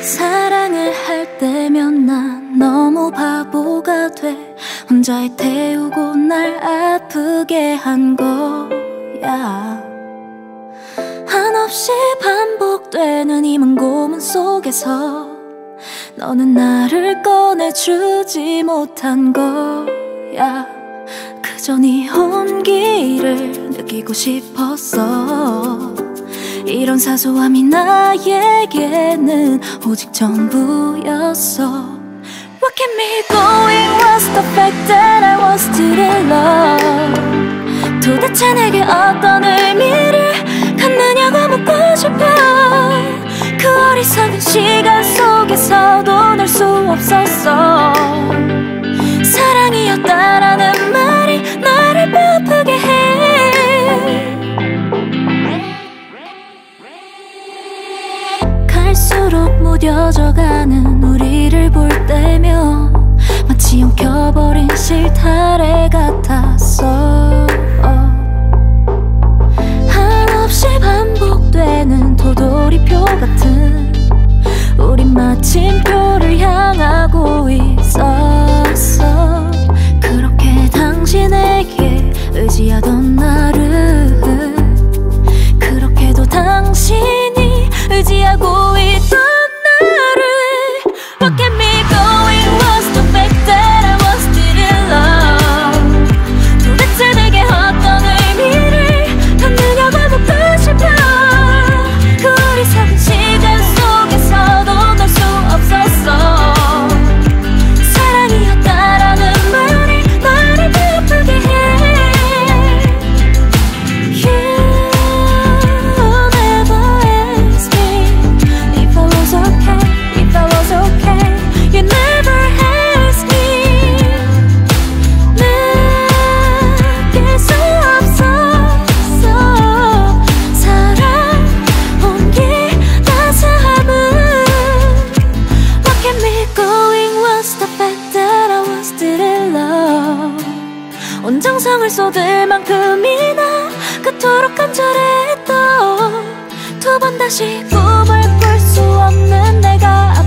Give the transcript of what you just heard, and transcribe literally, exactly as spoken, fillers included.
사랑을 할 때면 난 너무 바보가 돼. 혼자에 태우고 날 아프게 한 거야. 한없이 반복되는 이 먼 고문 속에서 너는 나를 꺼내주지 못한 거야. 그저 네 온기를 느끼고 싶었어. 이런 사소함이 나에게는 오직 전부였어. What kept me going was the fact that I was still in love. 도대체 내게 어떤 의미를 갖느냐고 묻고 싶어. 그 어리석은 시간 속에서도 널 수 없었어. 사랑이었다라는 말이 나를 바쁘게 해. 갈수록 무뎌져가는 우리를 볼 때면 마치 엉켜버린 실타래 같았어. 한없이 반복되는 도돌이표 같은 우린 마침표를 향하고 있었어. 그렇게 당신에게 의지하던 나를 그렇게도 당신이 의지하고 있던 나를 What kept me going was the fact that I was still in love. 도대체 내게 어떤 의미를 갖느냐고 묻고 싶어. 그 어리석은 시간 속에서도 널 수 없었어. 사랑이었다라는 말이 나를 바쁘게 해. You never asked me if I was okay, if I was okay. You never asked me. 느낄 수 없었어. 사랑 온기 따스함은 What kept me going was the fact that I was still in love. 온 정성을 쏟을 만큼이나 그토록 간절했던 두 번 다시 꿈을 꿀 수 없는 내가